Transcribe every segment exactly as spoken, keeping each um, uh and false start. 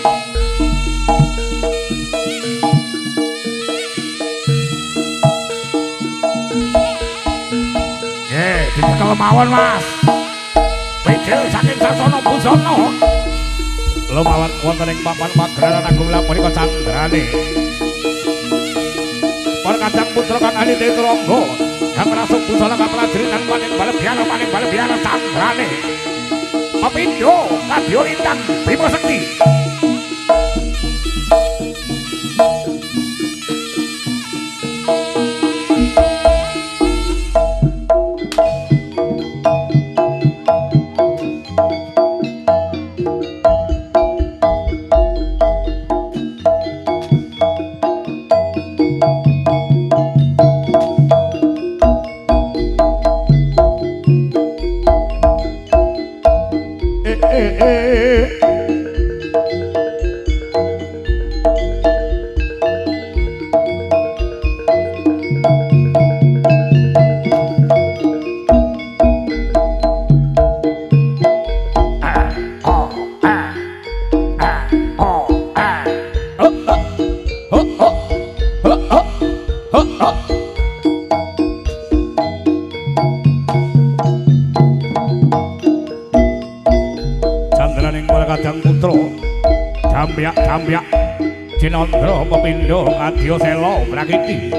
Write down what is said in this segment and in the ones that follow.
Eh, dicekel mawon, Mas. Bidil saking Sasana Busana. Lumawan wonten ing papan pagelaran agung lha punika candrane. Para kadang putra kang ali Netrangga, kang rasuk busana kaprajurit lan paning balebyana paning balebyana candrane. Apindo kadya lintang Bima Sekti. Jambyak Cinandra Pepindo Adya Sela Brakiti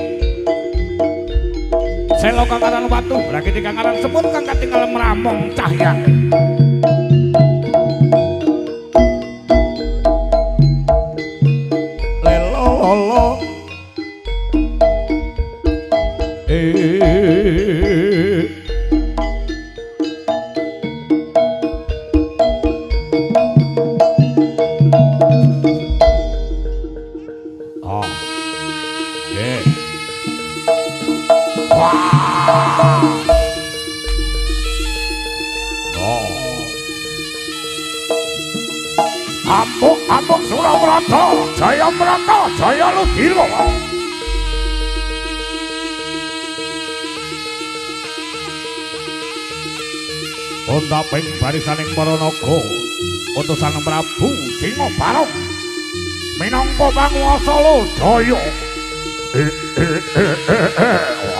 Sela kang aran watu Brakiti kang aran semut kang katingal mramong cahyane lelo lolo eh Amuk-amuk Surabrata, Jaya Brata, Jaya Ludira. Ontaping barisaning para naga, utusan Prabu Singabarong minangka panguwasa Lodaya. Eh eh eh eh eh.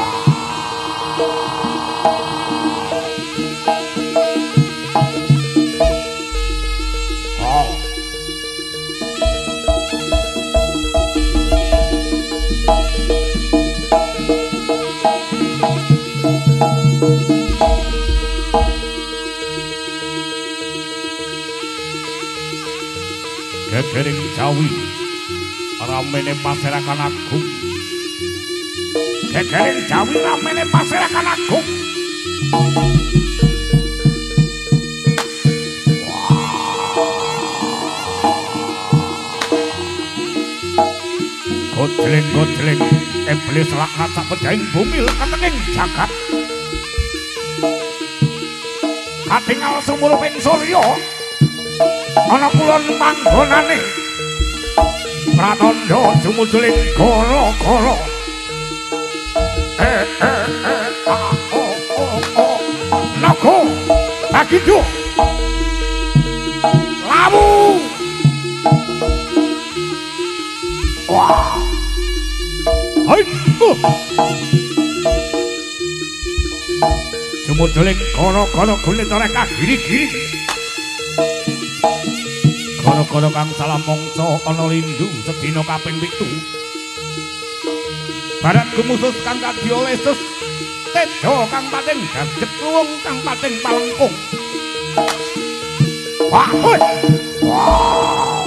Gegering Jawi ramene paserakan agung Gegering Jawi ramene paserakan agung Godling-godling iblis laknat sak pedhaing bumi leketenging jagat katingal sumuluping surya ana kulon panggonane pratandha jumujuling gara-gara eh eh eh ah oh oh oh naga bagindo lawu wah hai uh jumujuling gara-gara gulitere kagiri-giri gara-gara kang salah mangsa ana lindu sedina kaping pitu barat gumusus kang kadya lesus teda kang pating gajet luwung kang pating palengkung wah hoi wow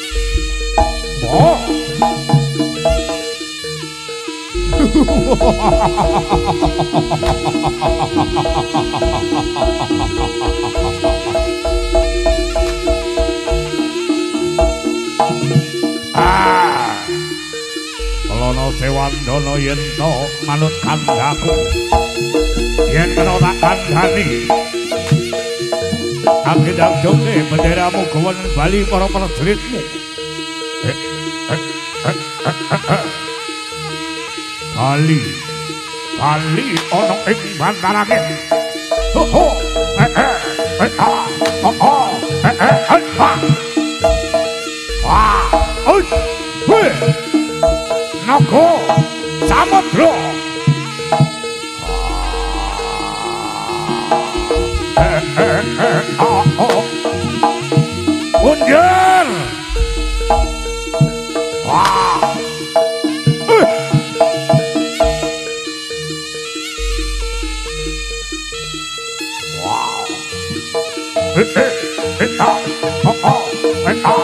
wow ah Lono Sewandana yen to manut kandhaku yen kena tak kandhani agedang joge benderamu gawan bali para prajuritmu eh, eh, eh, eh, eh, eh. Kali kali ana ing bantarane ho ho eh eh eh ah oh oh eh eh ah Wih, Naga Samudra. Eh, eh, eh, oh, oh. Unjur. Wah. Uh. Wow. Eh, eh, eh, ah, oh, oh, eh, ah.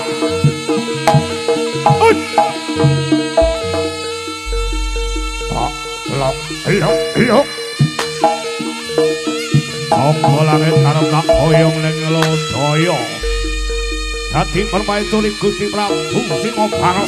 Uh. Ah, lo, lo, lo. Sangga langit arep nak oyong ning lodaya. Dadi permaisuri Gusti Prabu Singobara.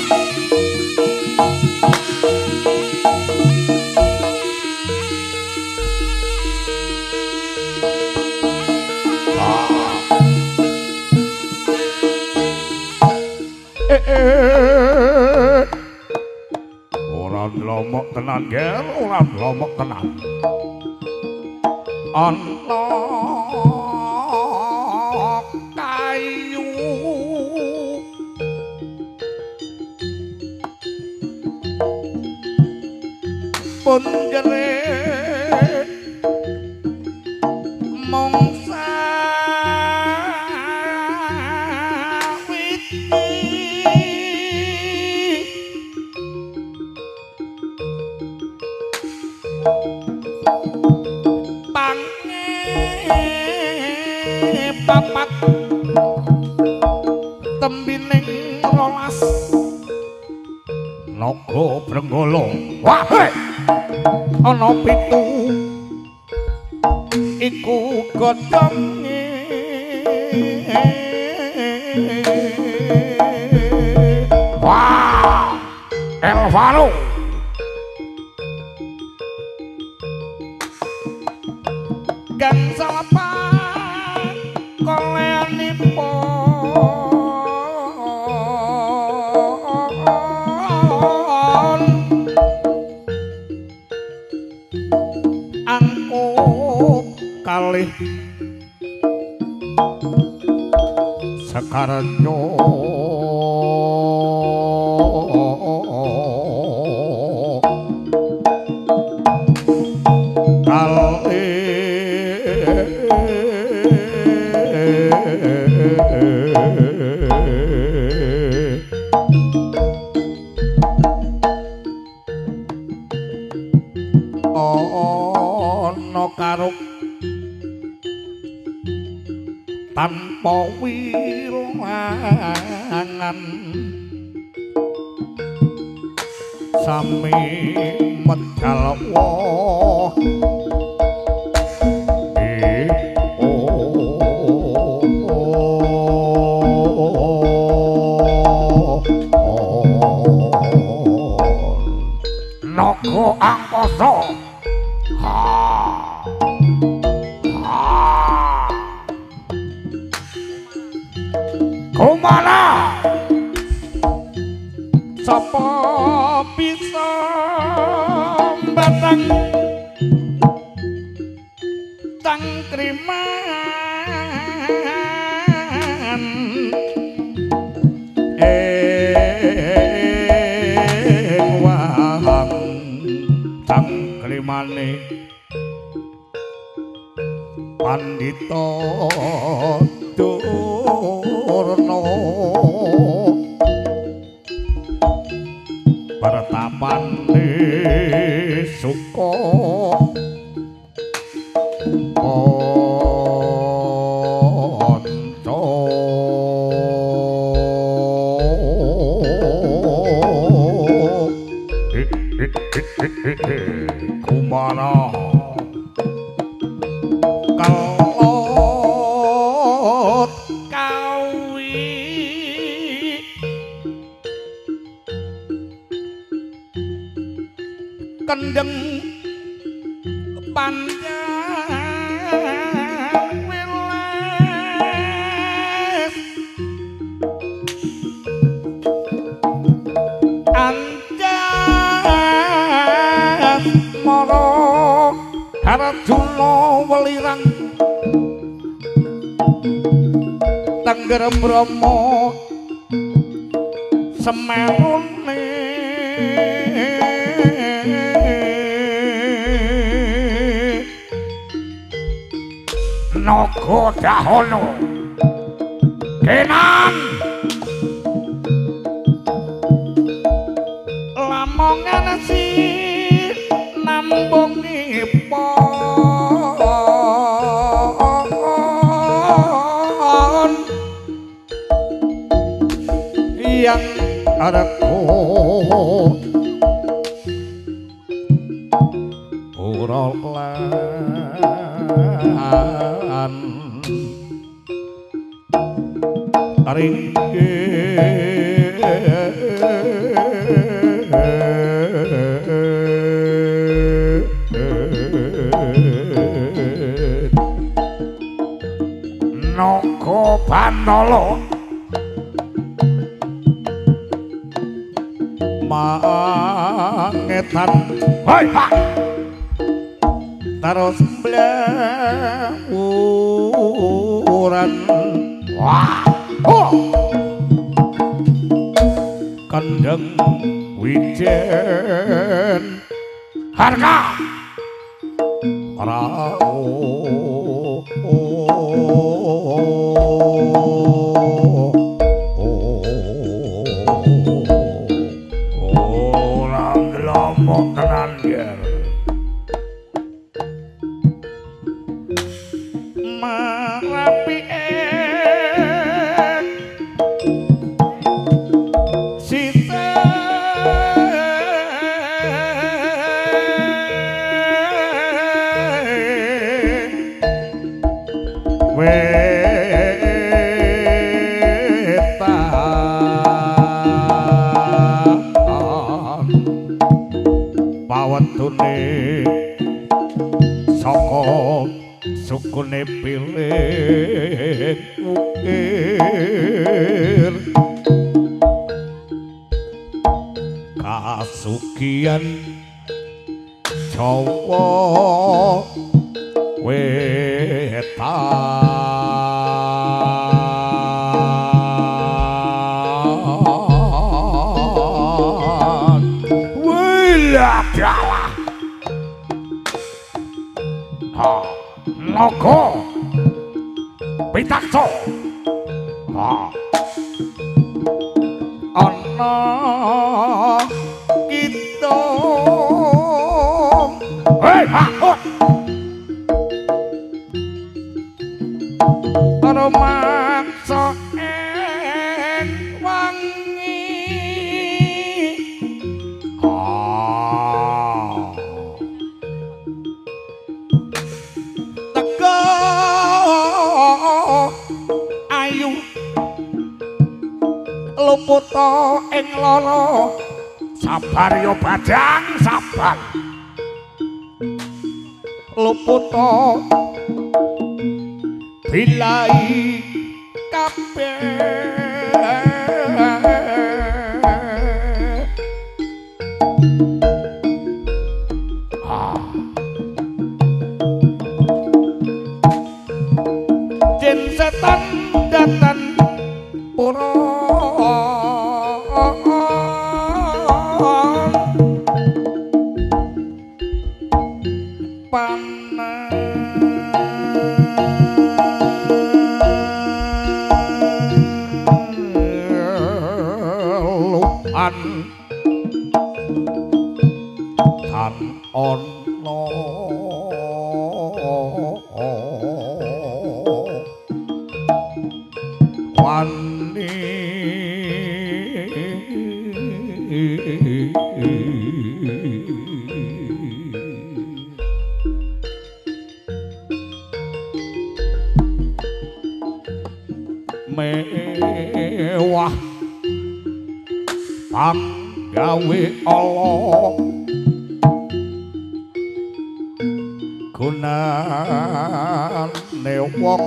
Ora lomok tenan ger, ora lomok tenan. Ana kayu pun jerit mong papat tembining rolas naga brenggala. Wah, ana pitu iku godhonge wah Elvaro gang salapa koleanipun angkup kalih Sakarjo ana karo tanpa wilangan sami medal woh eh oh naga angkasa ha ha kumana sapa bisa batang tangkriman ing wahang tangkrimane Pandita Durna pertapane suka kanca kumara kalot kawi kendeng panjang wiles anjas mara Harjuna welirang Tengger Brahma semerune naga dahana kenan lamongan si nambung ipon yang adaku urolan Naga Bandala mangetan hoi pak terus blawuran wah oh kandang wijen harga rao sukune pilih ukir kasugian Jawa Wetan wiladalah ha naga pitaksa ha ana kita hei hakut ana maksa en wangi ayu luputa ing lara sabar ya badang sabar luputa bilai kabeh ah jin setan datan pura paneluan tan ono wani mewah panggawe Allah gunane wong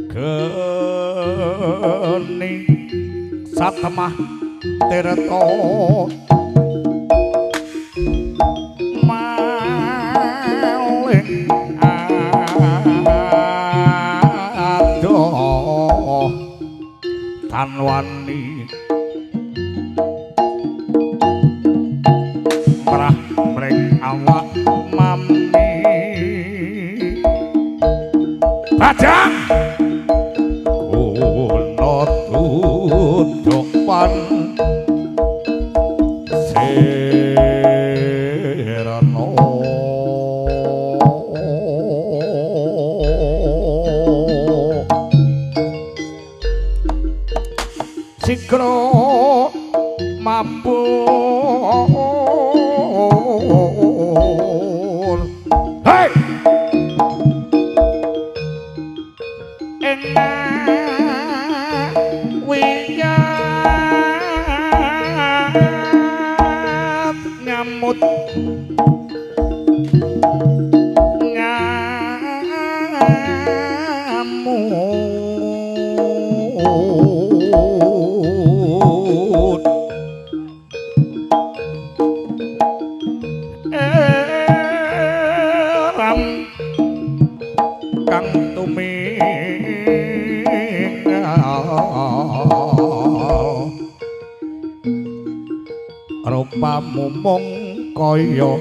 geni satemah tirta maling adoh tan wani merah mreng awak mami Bajang kula tutupan serana sikro mabur hey nyamut nyamut eram kang tumingal rupamu mung kaya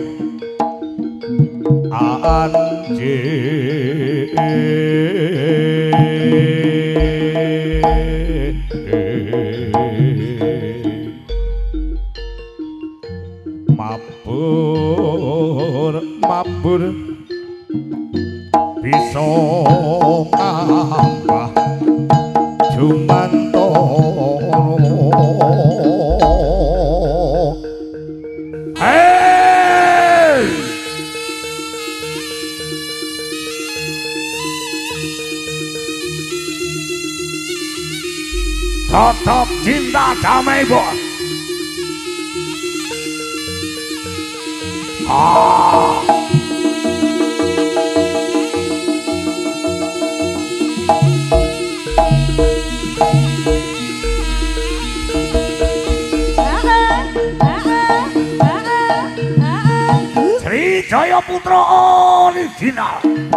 anjing mabur mabur bisa ngambah jumantara hey tetap cinta damai bos ah Jaya Putra original.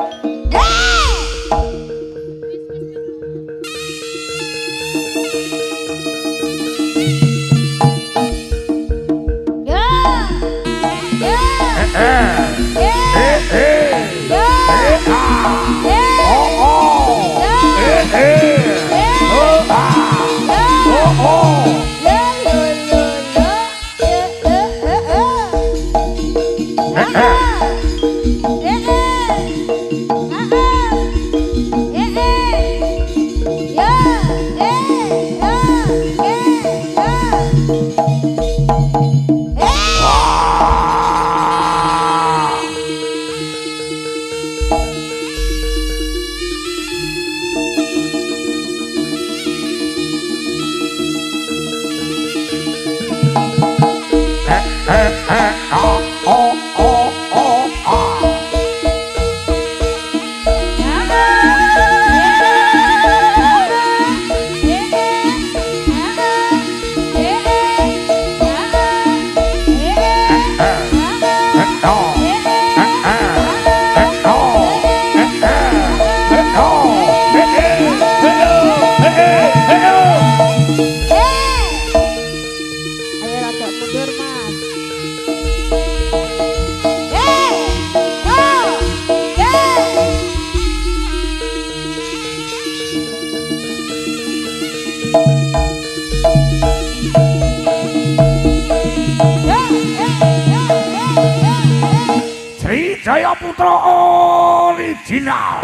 Jaya Putra original.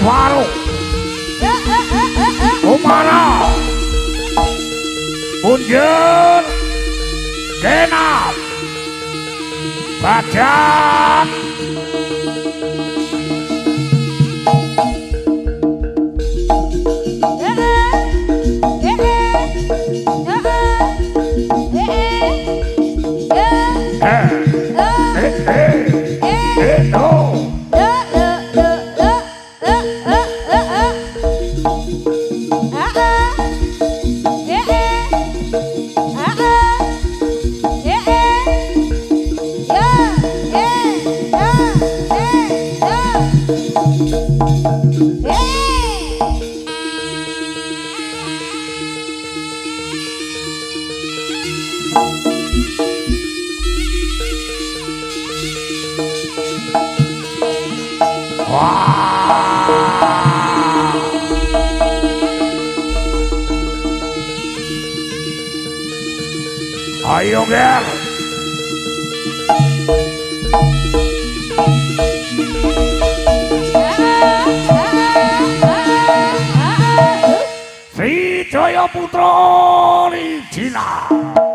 Faru Umara Punjer Genap Bajak ayo ger Si Jaya Putra original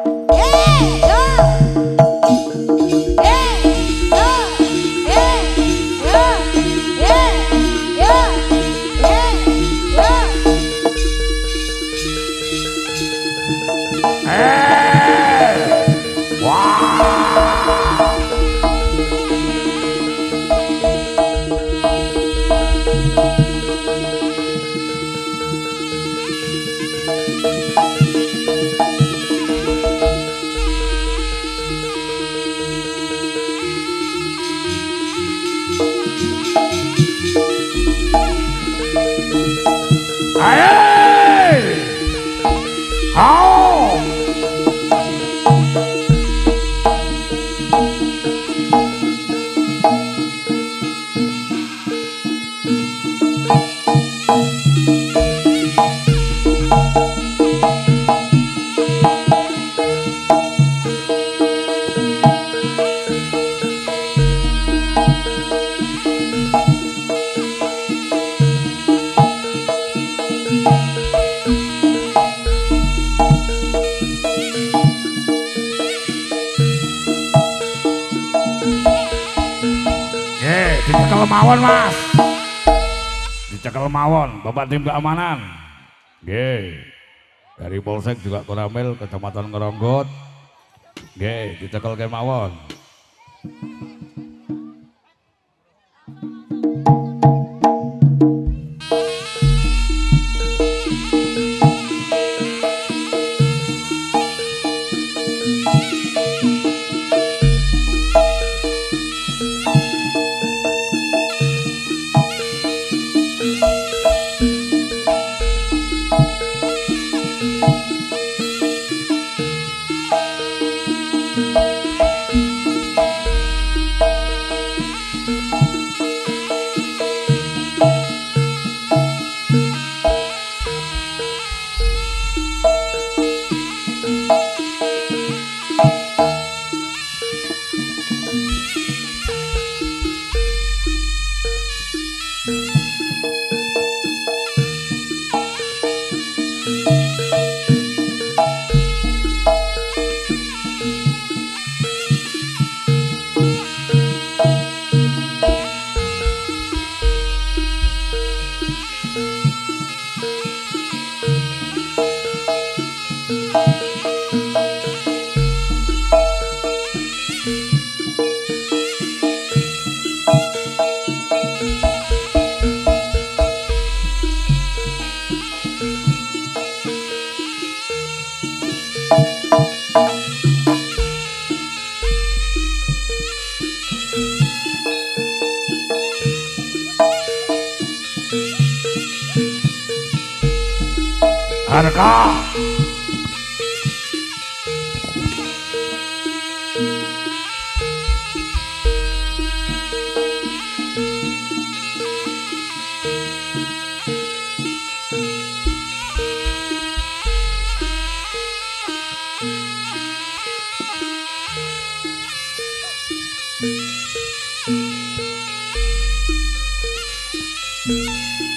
dicekel mawon mas dicekel mawon Bapak tim keamanan nggih dari Polsek juga Koramil Kecamatan Ngeronggot nggih dicekel kemawon harga Thank you.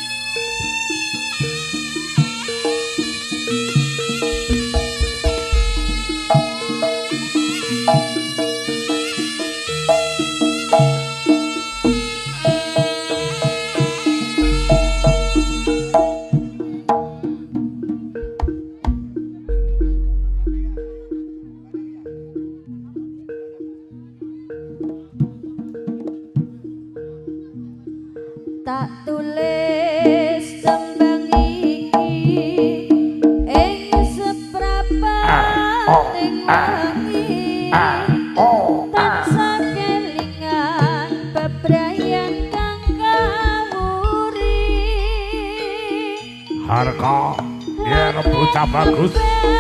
Harga ya bocah bagus.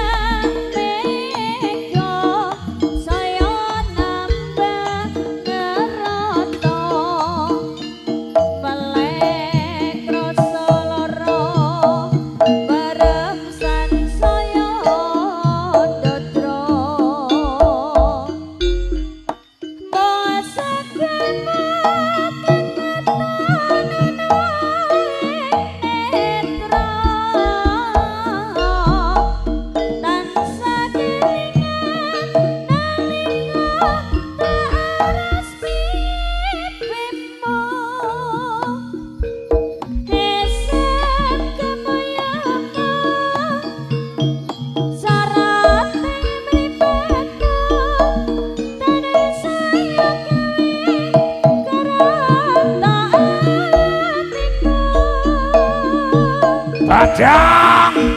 Bajang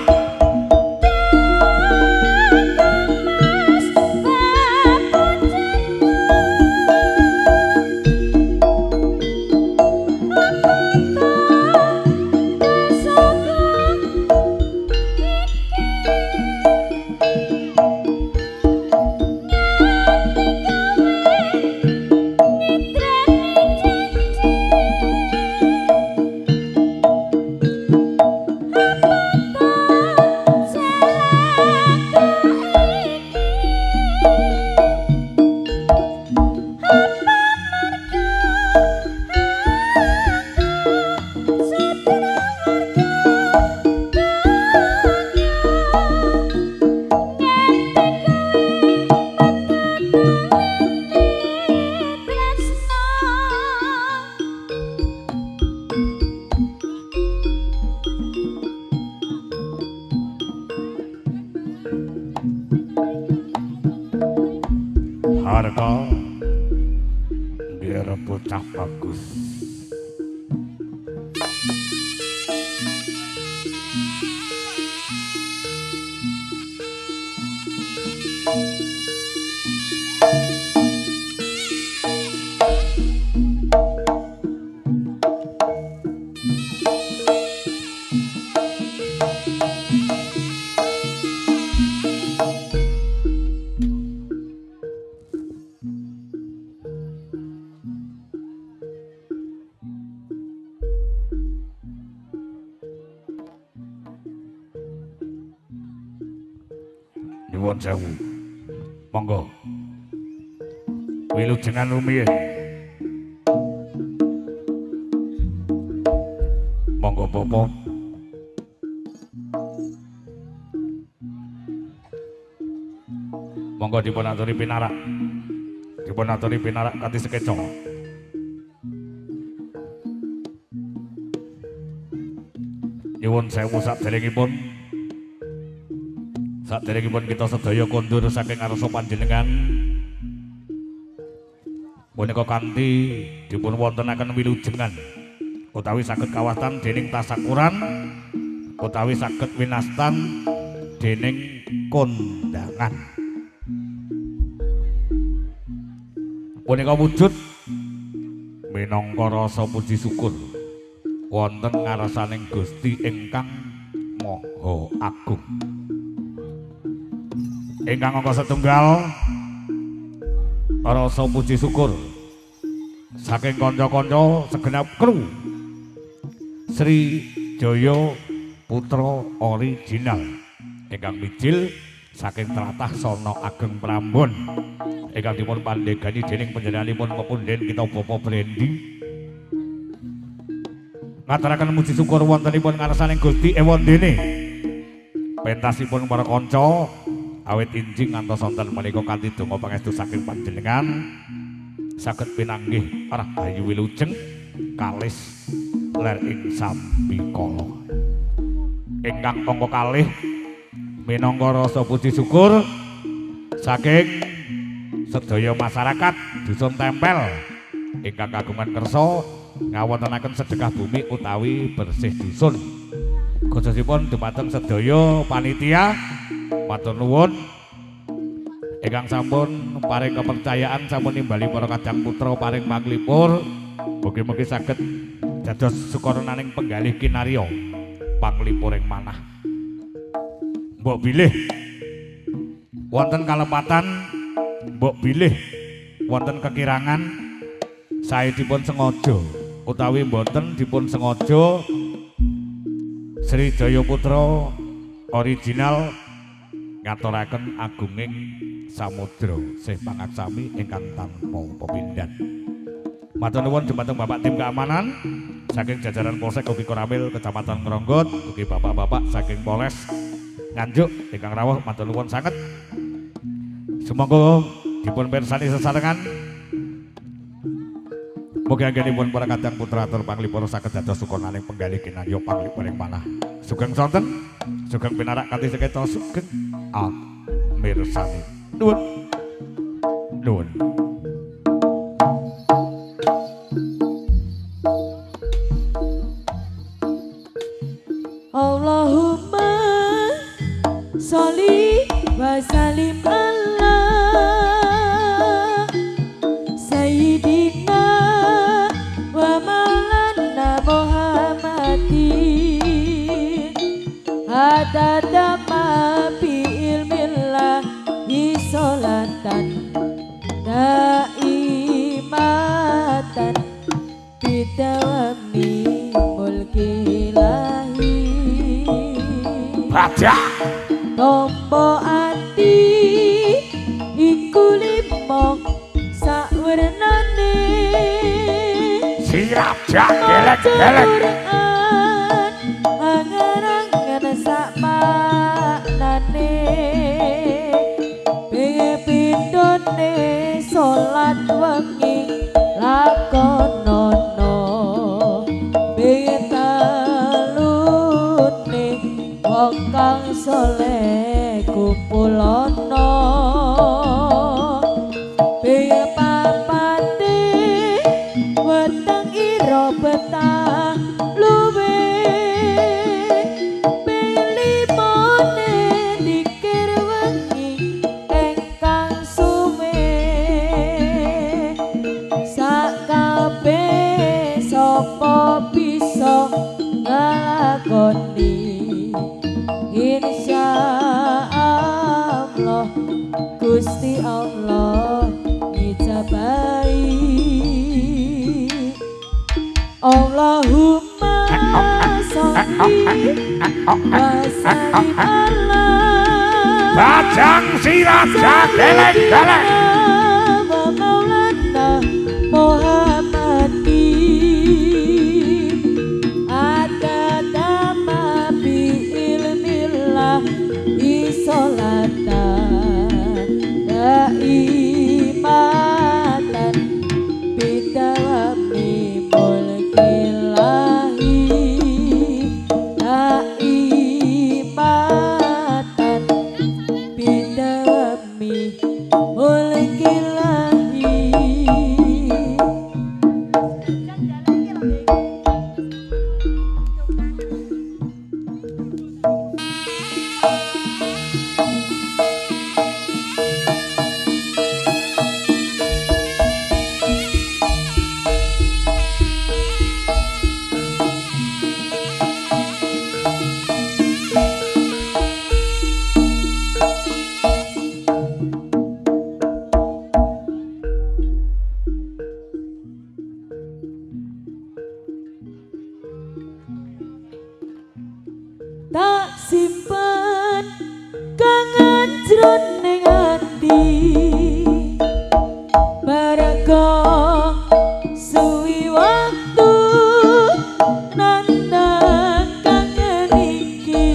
harga biar bocah bagus. Nyuwun sewu. Monggo. Wilujengan rumiyin. Monggo Bapak. Monggo dipun aturi pinarak. Dipun aturi pinarak kanthi sekeca. Nyuwun sewu saderengipun. Saderengipun kita sedaya kondur saking ngarsa panjenengan punika kanthi dipun wontenaken wilujengan utawi saged kawastan dening tasakuran utawi saged winastan dening kondangan punika wujud minangka rasa puji syukur wonten ngarsaning Gusti ingkang Maha Agung. Ingkang angka setunggal rasa puji syukur saking kanca-kanca segenap kru Sri Jaya Putra Original ingkang mijil saking tlatah Sono Ageng Prambon ingkang dipun pandhegani dening panjenenganipun pepunden kita Bapak Brendi ngaturaken puji syukur wontenipun ngarsaning Gusti ewon dene pentasipun para kanca awit injing ngantos sonten menika kanthi donga pangestu saking panjenengan saged pinanggih rahayu wilujeng kalis ler ing sambikala ingkang angka kalih minangka rasa puji syukur saking sedaya masyarakat dusun tempel ingkang kagungan kersa ngawontenaken sedekah bumi utawi bersih dusun. Khususipun dumateng sedaya panitia matur nuwun ingkang sampun paring kepercayaan sampun nimbali para kadang putra paring panglipur. Mugi-mugi saged dados sukarnaning penggalih kinarya panglipuring manah. Mbok bilih wonten kalepatan, mbok bilih wonten kekirangan, saya dipun sengaja utawi mboten dipun sengaja, Sri Jaya Putra original ngaturaken agunging samudra sih pangaksami ingkang tanpa pepindhan. Matur nuwun dumateng Bapak tim keamanan saking jajaran Polsek ugi Koramil Kecamatan Ngronggot, ugi bapak-bapak saking Polres Nganjuk ingkang rawuh matur nuwun sanget. Sumangga dipun pirsani sesarengan. Mugi anggenipun para kadang putra atur panglipur saged dados sukonaning penggalih kinarya panglipuring manah. Sugeng sonten, sugeng pinarak kanthi seketa sugeng mirsani. Nuwun. Nuwun. Allahumma sholli wa sallim ala sayyidina wa maulana Muhammadin adada ma bi ilmillah sholatan daimatan bidawami mulki ilahi Raja tombo ati iku limo sakwernane si Raja gelek-gelek angan-angan sak maknane pindone salat wengi lakonono betalune wong kang saleh kumpulono bepapate weteng ira betah luwe belimone dikir wengi engkang suwe sakabeh sapa bisa nglakoni insyaallah Gusti Allah ngijabahi. Allahumma sholli wa sallim ala Bajang si Raja gelek-gelek wa maulana Muhammadin adada ma bi ilmillah isolatan daimatan bidawami mulkilahi daimatan bidawami mulkilahi. Tak simpen kangen jroning ati merga suwi waktu nandang kangen iki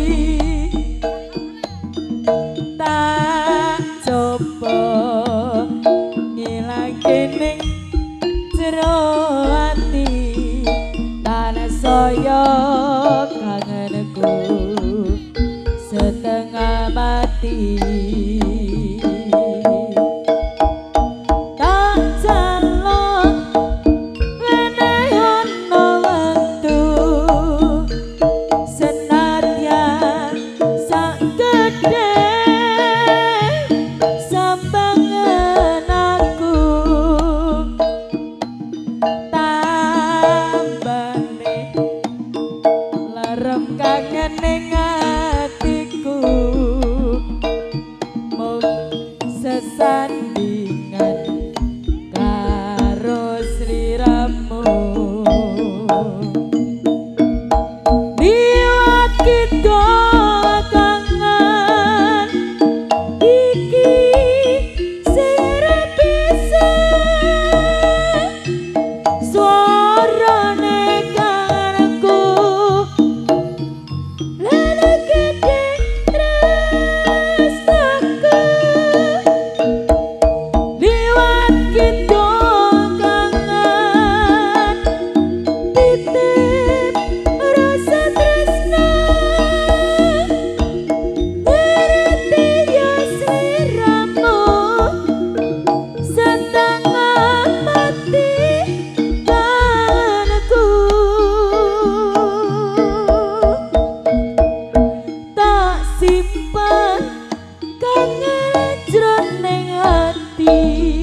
tak coba ngilangke ning jero ati tanah saya kangenku setengah mati tak calon wenehan kangen ning atiku mung sesandingan karo sliramu liwat kita kangen iki sing bisa suarane kangenku lene gede tresnaku liwat kita kangen titip rasa tresna ngerti ya sliramu setengah mati kangenku tak simpan kangen jroning ati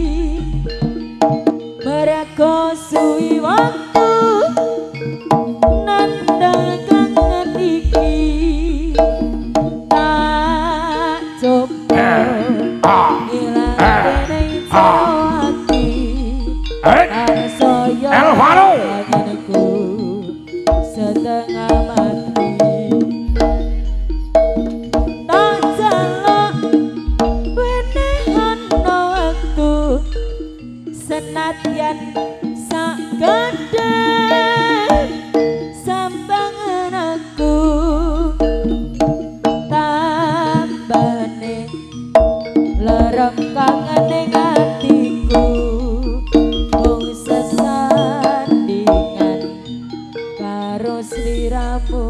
mergo suwi waktu nandang kangen iki tak coba ilangke ning jero ati saya Elvaro. kangenku setengah mati tak jaluk wenehan no waktu senadyan sak gandeng sampangan aku tambane lerem kangen ning atiku mung sesandingan karo sliramu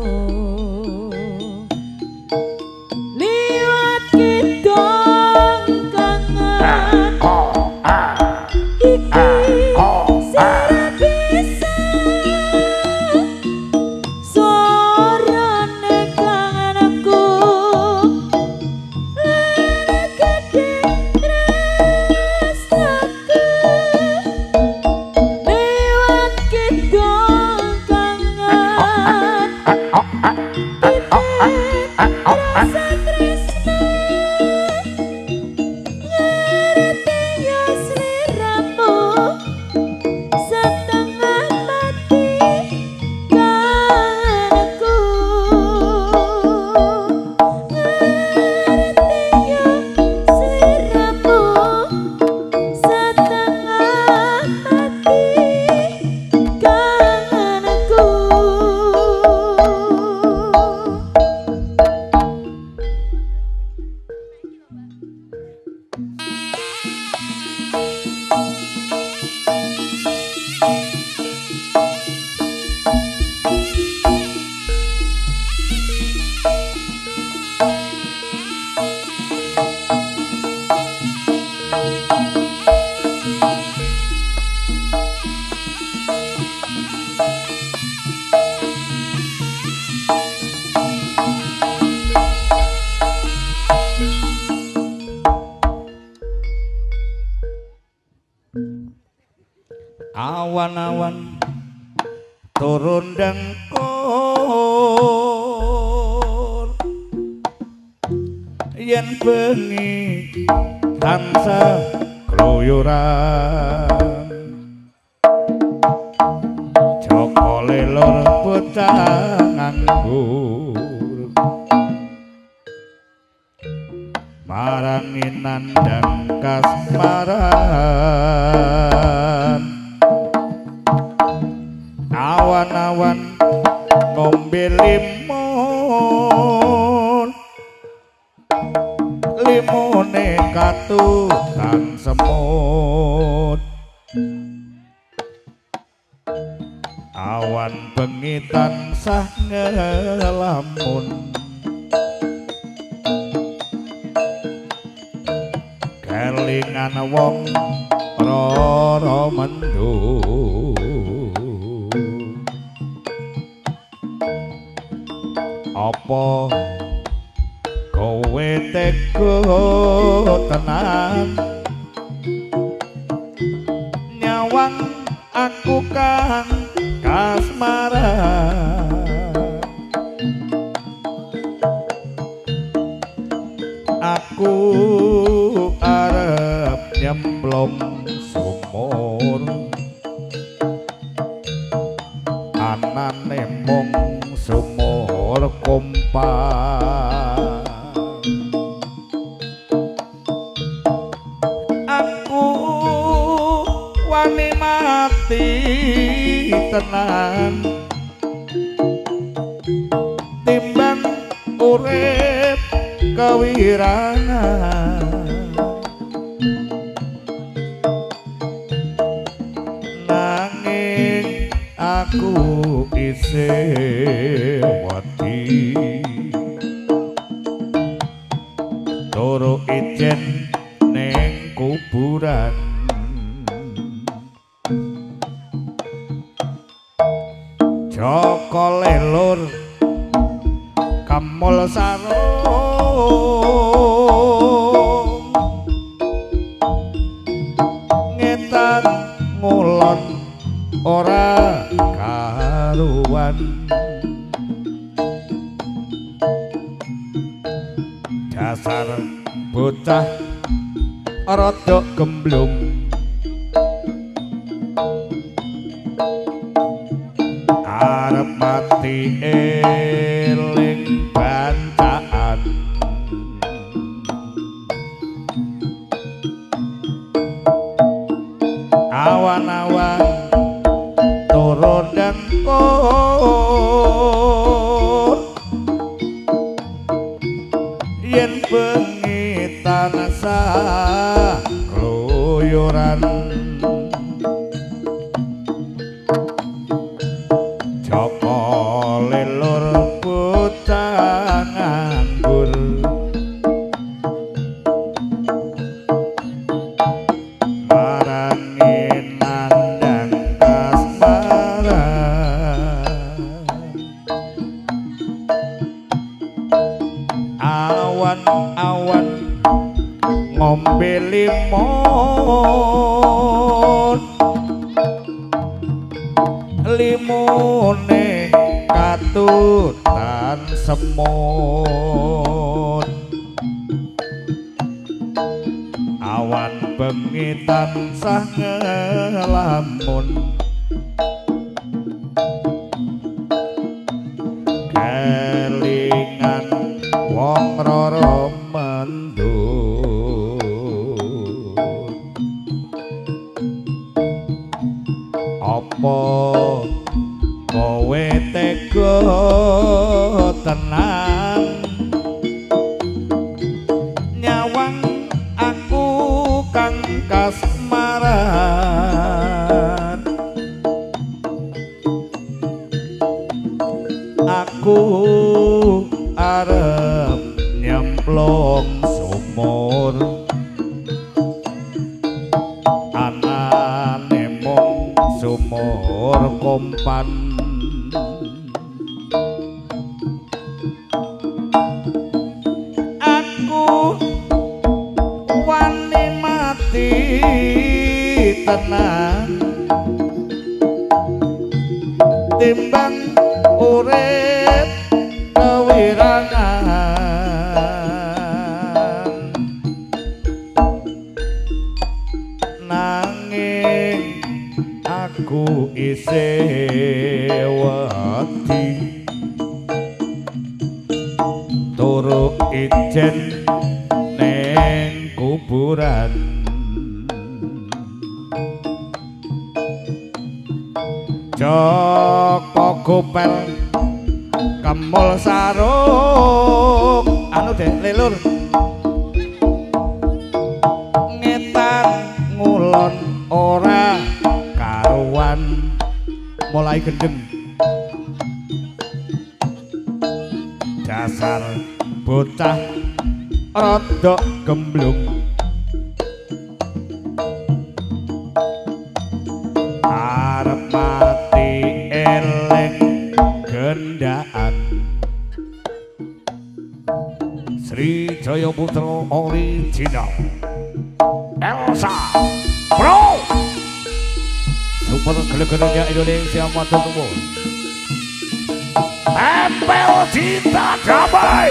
liwat kita kangen iki sing bisa suarane kangenku lene gede tresnaku liwat kita kangen titip rasa tresna ngerti ya sliramu setengah mati kangenku ngerti ya sliramu setengah mati kangenku awan-awan turun dengkul yen bengi tansah kluyuran Joko lelor bocah nganggur marangi nandang kasmaran awan-awan ngombe limun limune katutan semut awan bengi tansah ngelamun kelingan wong rara mendung apa kowe tega tenan nyawang aku kang kasmaran mung sumur kompak aku wani mati tenan timbang urip kewirangan nanging aku isih wedi turu ijen ning kuburan Joko lelur kamul sarung ngetan ngulon ora karuan dasar bocah rada gemblung arep mati eling bancaan awan-awan turun dan kur yen bengi tansah keluyuran Joko lelur bocah nganggur marangi nandang kasmaran awan-awan ngombe limon limone katutan semut awan bengi tansah ngelamun kelingan wong roro mendut apa kowe tega tenang nyawang aku kang kasmaran aku arep nyemplung sumur anane mung sumur kompan aku wani mati tenang timbang urip kewirangan nanging aku isih wedi turu ijen neng kuburan Joko gopel kamul sarung anu dek lelur ngetan ngulon ora karuan mulai gendeng dasar bocah rada gemblung arep mati eleng gendaan Sri Jaya Putra original Elsa Bro super gele-gelenya Indonesia matur nuwun tempel cinta damai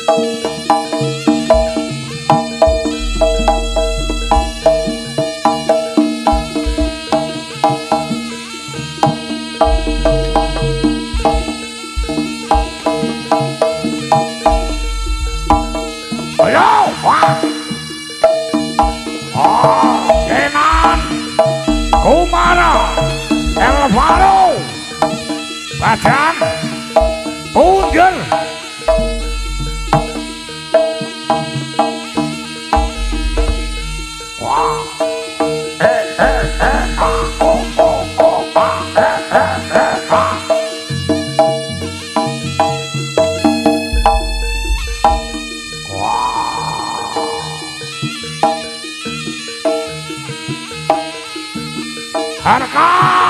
Badan punjer wah eh eh eh ah oh oh oh ah eh eh eh ah wah harga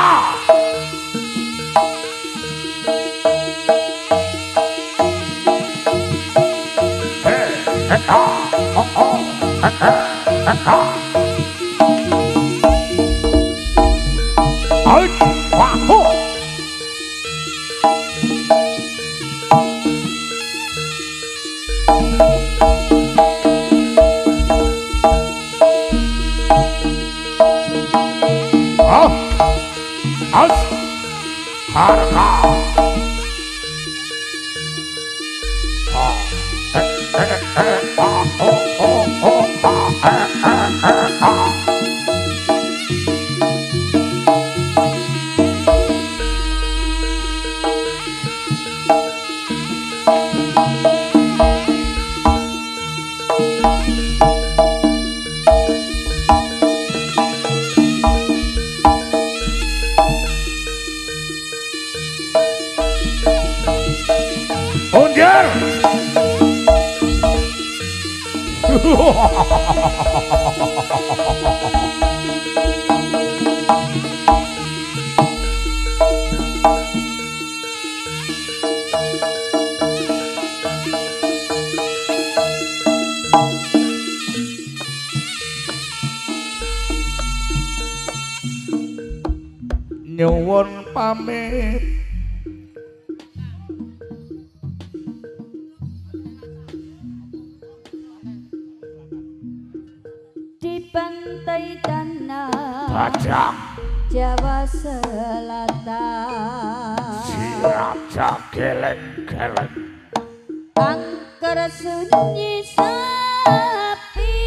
nyuwun pamit di pantai tanah Bajang Jawa Selatan Cilacap geleng-geleng angker sunyi sepi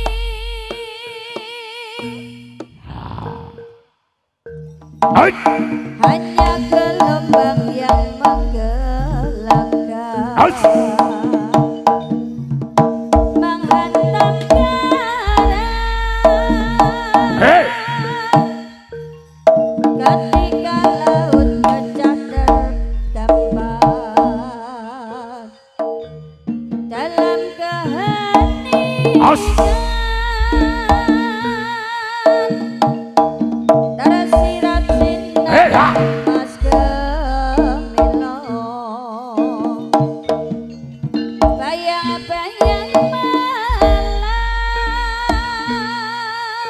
Hai hanya gelombang yang menggelagkan menghantam karang hey ketika laut pecah terdampar dalam keheningan tersirat sinar mas gemilang bayang-bayang malam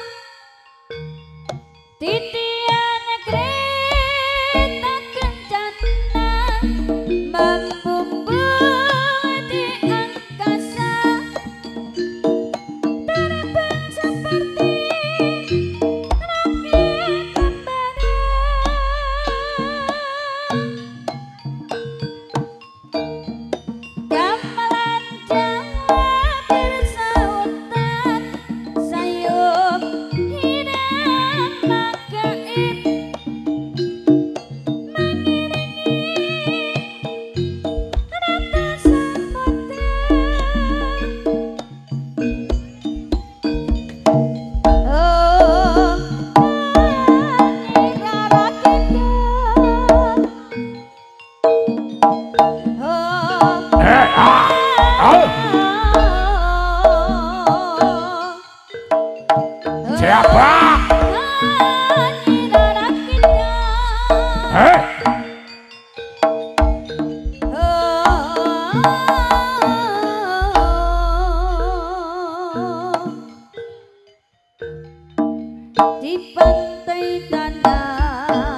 titian kereta kencana membumbung di angkasa terbang seperti roket membara gamelan Jawa bersautan sayup irama gaib mengiringi rata samudra oh nirara kita oh eh ah oh siapa nirara kita eh di pantai tanah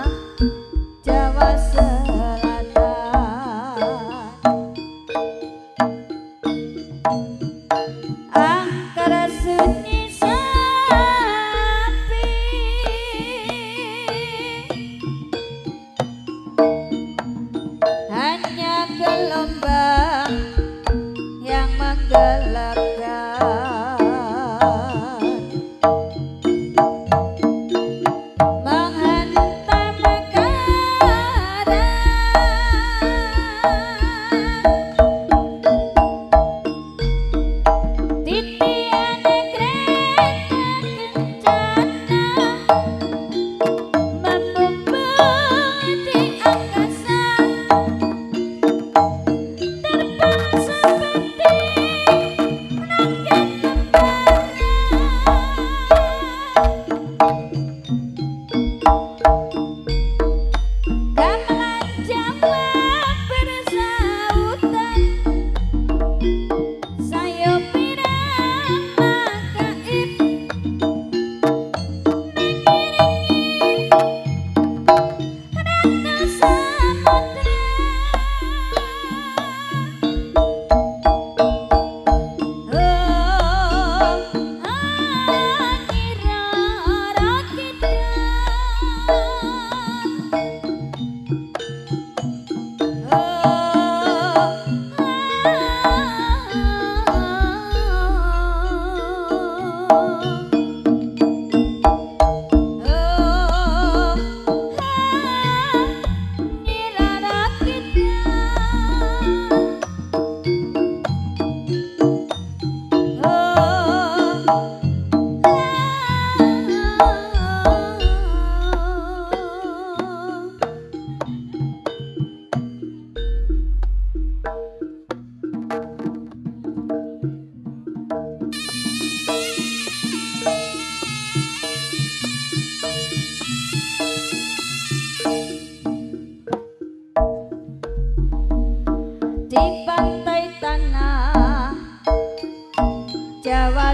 Jawa Selatan angkara sunyi sepi hanya gelombang yang menggelapkan menghantam mekaran titian kereta kencana membumbung di angkasa terbang seperti roket gamelan jawab bersautan sayup irama gaib mengiringi ratu samudra oh angira rakitan di pantai tanah Jawa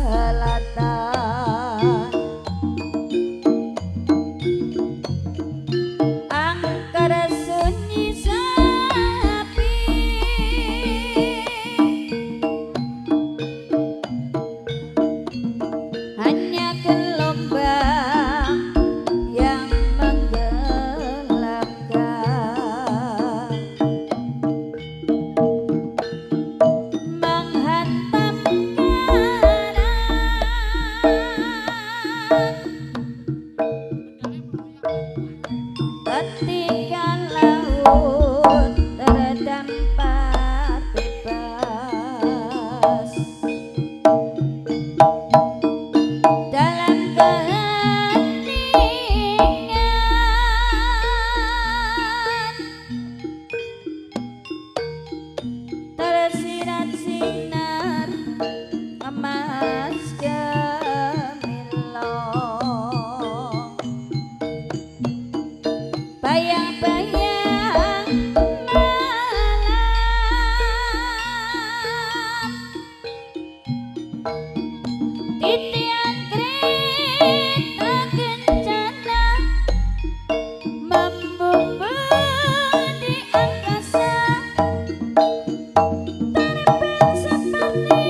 Selatan angkara sunyi sepi hanya gelombang yang menggelapkan menghantam karang ketika laut terdampar bebas dalam keheningan tersirat sinar emas gemilang bayang-bayang malam titian kereta kencana membumbung di angkasa terbang seperti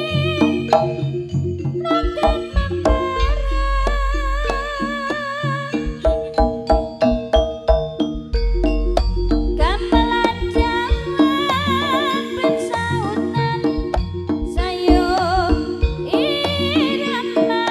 roket membara gamelan jawab bersautan sayup irama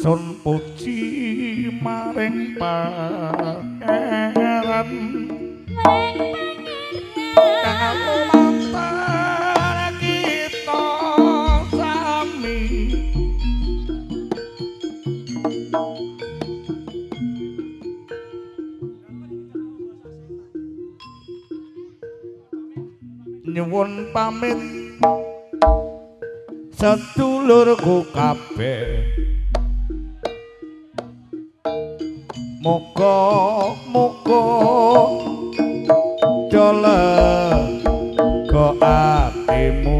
sun puji maring pangeran kalumantar kita sami nyuwun pamit sedulurku kabeh muga-muga jalega atimu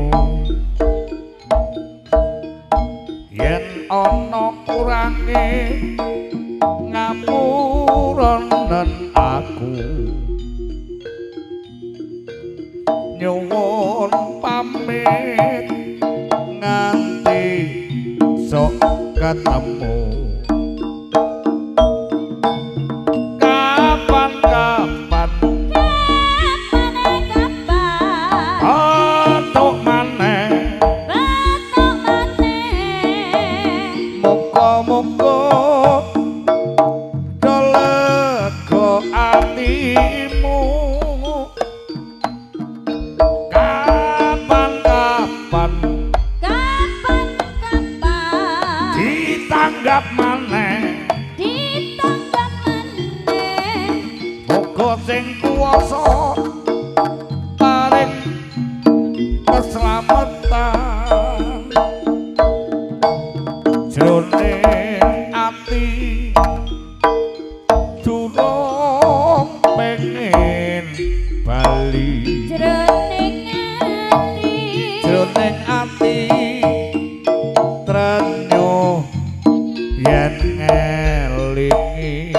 yen ana kurange ngapuronen aku nyuwun pamit nganti sok ketemu kapan-kapan batuk maneh muga-muga jalega atimu ditanggap maneh ditanggap maneh muga sing kuwasa paring keslametan jroning ati durung pengen bali jroning ati jroning ati trenyo yen ngelingi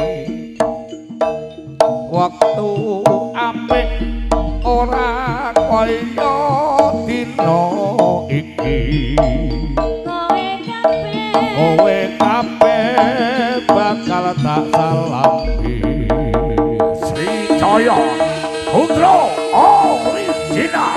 waktu apik ora kaya dina iki kowe kabeh kowe kabeh bakal tak salami Sri Jaya Putra Original.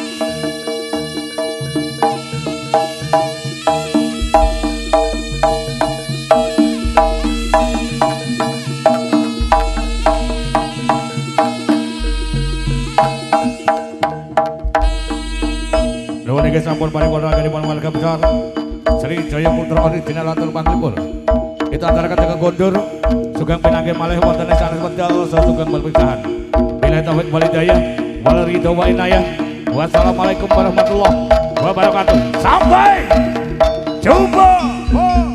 Nuwun inggih sampun paripurna kanipun warga besar Sri Jaya Putra Original atur panglipur. Itu antara kata gondor sugeng pinanggih malih wonten ing sanes wedal sugeng perpisahan. Billahi taufik wal hidayah wal ridho wa inayah. Wassalamualaikum warahmatullahi wabarakatuh. Sampai jumpa.